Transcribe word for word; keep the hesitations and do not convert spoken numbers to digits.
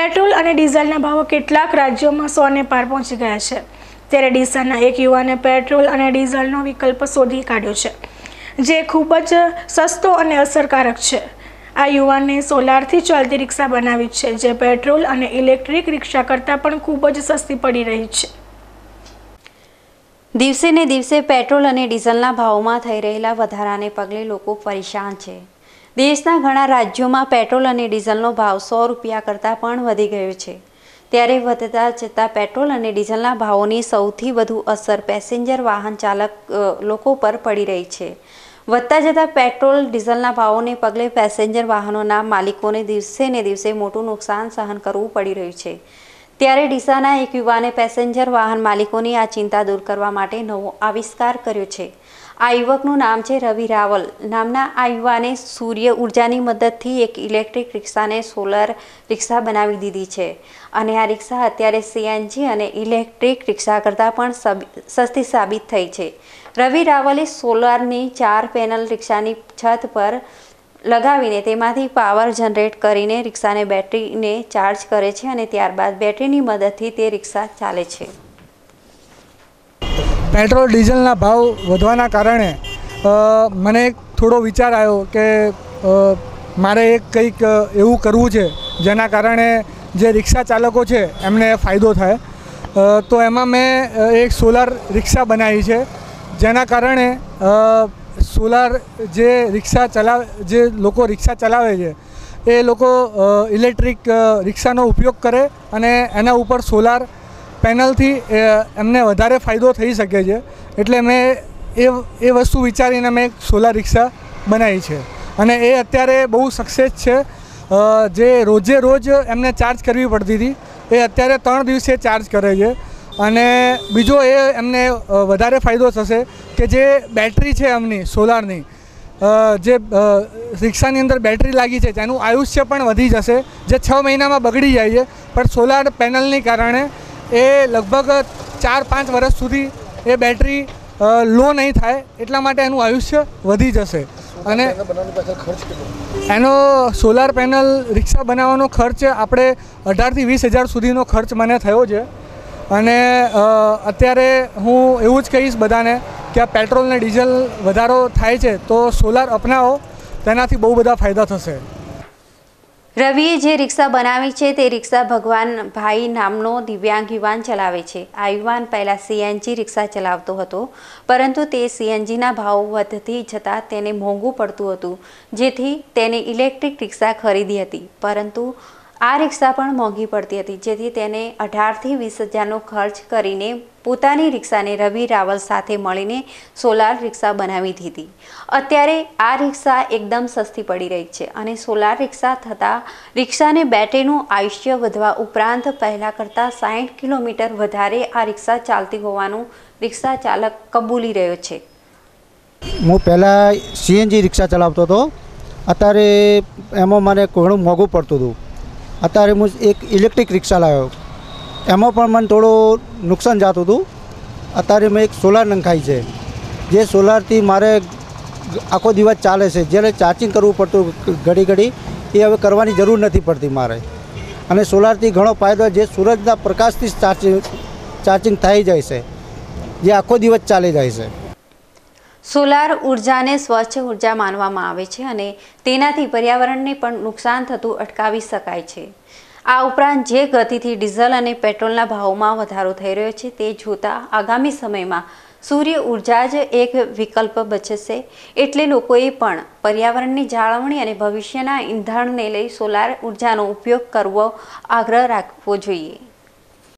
Petrol और डीजलना भावों केटलाक राज्यों में सौ ने पार पहुंची गया है, त्यारे डीसाना एक युवाने पेट्रोल और डीजलनो विकल्प शोधी काढ्यो छे, जे खूब ज सस्तो और असरकारक है। आ युवाने सोलारथी चालती रिक्शा बनावी छे, जे पेट्रोल और इलेक्ट्रिक रिक्शा करता पण खूब ज सस्ती पड़ी रही है। दिवसे ने दिवसे पेट्रोल और डीजलना भाव में थई रहेला वधाराने पगले लोको परेशान है। देशना घणा राज्यों में पेट्रोल और डीजलनो भाव सौ रुपया करता पण वधी गयो छे, त्यारे वधता जता पेट्रोल और डीजलना भावोनी सौथी वधु असर पेसेंजर वाहन चालक लोको पर पड़ी रही है। વધતા જતા પેટ્રોલ ડીઝલના ભાવોને પગલે પેસેન્જર વાહનોના માલિકોને દિવસે ને દિવસે મોટું નુકસાન સહન કરવું પડી રહ્યું છે। ત્યારે ડીસાના એક યુવાને પેસેન્જર વાહન માલિકોની આ ચિંતા દૂર કરવા માટે નવો આવિષ્કાર કર્યો છે। આ યુવકનું નામ છે રવિ રાવલ નામના આ યુવાને સૂર્ય ઉર્જાની મદદથી એક ઇલેક્ટ્રિક રિક્ષાને સોલર રિક્ષા બનાવી દીધી છે અને આ રિક્ષા અત્યારે સીએનજી અને ઇલેક્ટ્રિક રિક્ષા કરતાં પણ સસ્તી સાબિત થઈ છે। રવિ રાવલે સોલારની ચાર પેનલ રિક્ષાની છત પર લગાવીને તેમાંથી પાવર જનરેટ કરીને રિક્ષાને બેટરીને ચાર્જ કરે છે અને ત્યારબાદ બેટરીની મદદથી તે રિક્ષા ચાલે છે। पेट्रोल डीजलना भाव વધવાના કારણે મને થોડો વિચાર આવ્યો કે મારે એક કંઈક એવું કરવું છે જેના કારણે જે રિક્ષા ચાલકો છે એમને ફાયદો થાય। તો એમાં મેં એક સોલાર રિક્ષા બનાવી છે, જેના કારણે સોલાર જે રિક્ષા ચલાવે જે લોકો રિક્ષા ચલાવે છે એ લોકો ઇલેક્ટ્રિક રિક્ષાનો ઉપયોગ કરે અને એના ઉપર સોલાર પેનલથી એમને વધારે ફાયદો થઈ શકે છે। એટલે મેં એ એ વસ્તુ વિચારીને મેં એક સોલાર રિક્ષા બનાવી છે અને એ અત્યારે બહુ સક્સેસ છે। જે રોજે રોજ એમને ચાર્જ કરવી પડતી હતી એ અત્યારે ત્રણ દિવસે ચાર્જ કરે છે અને બીજો એ એમને વધારે ફાયદો થશે કે જે બેટરી છે એમની સોલારની જે રિક્ષાની અંદર બેટરી લાગી છે તેનું આયુષ્ય પણ વધી જશે, જે છ મહિનામાં બગડી જાય છે, પણ સોલાર પેનલની કારણે એ લગભગ ચાર પાંચ વર્ષ સુધી એ બેટરી લો નહીં થાય, એટલા માટે એનું આયુષ્ય વધી જશે। અને એનો સોલાર પેનલ રિક્ષા બનાવવાનો ખર્ચ આપણે અઢારથી વીસ હજાર સુધીનો ખર્ચ મને થયો છે। અને અત્યારે હું એવું જ કહીશ બધાને કે આ પેટ્રોલ ને ડીઝલ વધારો થાય છે તો સોલાર અપનાવો, તેનાથી બહુ બધા ફાયદા થશે। રવિએ જે રિક્ષા બનાવી છે તે રિક્ષા ભગવાન ભાઈ નામનો દિવ્યાંગ યુવાન ચલાવે છે। આ યુવાન પહેલાં સીએનજી રિક્ષા ચલાવતો હતો, પરંતુ તે સીએનજીના ભાવ વધતી જતાં તેને મોંઘું પડતું હતું, જેથી તેને ઇલેક્ટ્રિક રિક્ષા ખરીદી હતી, પરંતુ આ રિક્ષા પણ મોંઘી પડતી હતી, જેથી તેને અઢારથી વીસ હજારનો ખર્ચ કરીને પોતાની રિક્ષાને રવિ રાવલ સાથે મળીને સોલાર રિક્ષા બનાવી દીધી। અત્યારે આ રિક્ષા એકદમ સસ્તી પડી રહી છે અને સોલાર રિક્ષા થતાં રિક્ષાને બેટરીનું આયુષ્ય વધવા ઉપરાંત પહેલાં કરતાં સાઠ કિલોમીટર વધારે આ રિક્ષા ચાલતી હોવાનું રિક્ષા ચાલક કબૂલી રહ્યો છે। હું પહેલાં સીએનજી રિક્ષા ચલાવતો હતો, અત્યારે એમાં મને ઘણું મોંઘું પડતું હતું। અત્યારે હું એક ઇલેક્ટ્રિક રિક્ષા લાવ્યો, એમાં પણ મને થોડું નુકસાન જતું હતું। અત્યારે મેં એક સોલાર નંખાઈ છે, જે સોલારથી મારે આખો દિવસ ચાલે છે, જ્યારે ચાર્જિંગ કરવું પડતું ઘડી ઘડી એ હવે કરવાની જરૂર નથી પડતી મારે। અને સોલારથી ઘણો ફાયદો, જે સૂરજના પ્રકાશથી ચાર્જિંગ ચાર્જિંગ થઈ જાય છે, જે આખો દિવસ ચાલી જાય છે। સોલાર ઉર્જાને સ્વચ્છ ઉર્જા માનવામાં આવે છે અને તેનાથી પર્યાવરણને પણ નુકસાન થતું અટકાવી શકાય છે। આ ઉપરાંત જે ગતિથી ડીઝલ અને પેટ્રોલના ભાવમાં વધારો થઈ રહ્યો છે તે જોતાં આગામી સમયમાં સૂર્ય ઉર્જા જ એક વિકલ્પ બચશે, એટલે લોકોએ પણ પર્યાવરણની જાળવણી અને ભવિષ્યના ઈંધણને લઈ સોલાર ઉર્જાનો ઉપયોગ કરવો આગ્રહ રાખવો જોઈએ।